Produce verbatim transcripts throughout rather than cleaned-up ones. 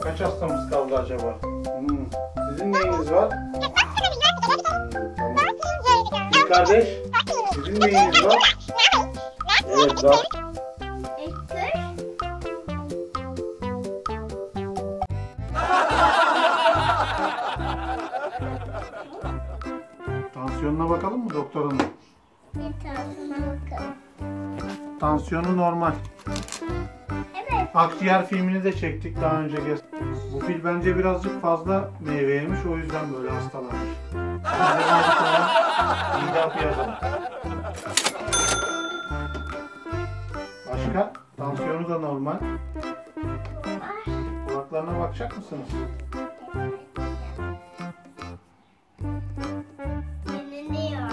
Kaç hastamız kaldı acaba? Hmm. Sizin neyiniz var? Tamam. Bir kardeş, sizin neyiniz var? Evet var. Tansiyonuna bakalım mı doktor hanım? Tansiyonuna bakalım. Tansiyonu normal. Evet. Akciğer filmini de çektik daha önce. Bu fil bence birazcık fazla meyve yemiş, o yüzden böyle hastalanmış. İyi de yapı yazalım. Başka? Tansiyonu da normal. Kulaklarına bakacak mısınız? Yeniliyor.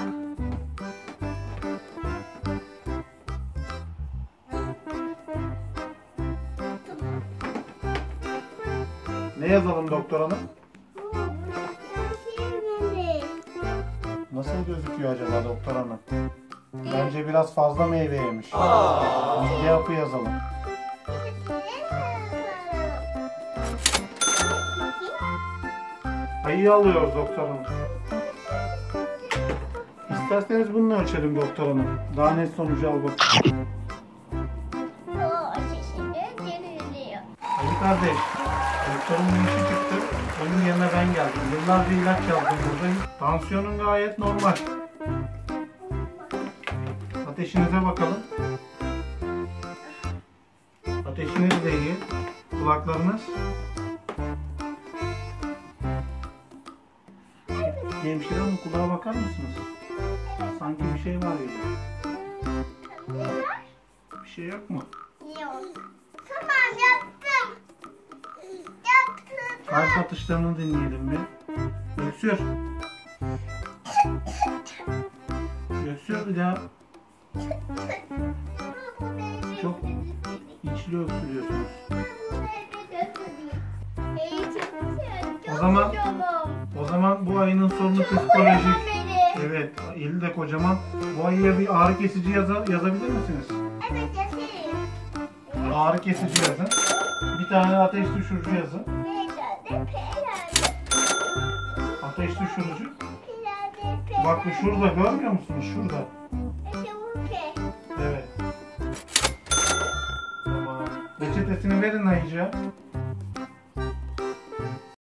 Ne yazalım doktor hanım? Nasıl gözüküyor acaba doktor hanım? Bence biraz fazla meyve yemiş. Mide hapı yazalım. Ayıyı alıyoruz doktor hanım. İsterseniz bununla ölçelim doktor hanım. Daha net sonucu al bakalım. Ali kardeş, doktorun bir işi çıktı. Onun yerine ben geldim. Yıllarca ilaç yazdım buradayım. Tansiyonun gayet normal. Ateşinize bakalım. Ateşiniz de iyi. Kulaklarınız. Hemşire hanım, kulağa bakar mısınız? Sanki bir şey var gibi. Bir şey yok mu? Yok. Tamam, yaptım. Yaptım. Kalp atışlarını dinleyelim bir. Öksür. Öksür bir daha. Çok içli öksürüyorsunuz. O zaman o zaman bu ayının sorunu psikolojik. Evet, eli de kocaman. Bu ayıya bir ağrı kesici yaza, yazabilir misiniz? Evet, yazayım. Ağrı kesici yazın. Bir tane ateş düşürücü yazın. Ateş düşürücü. Bak bu şurada, görmüyor musunuz? Şurada. Evet. Tamam. Reçetesini verin ayıcığa.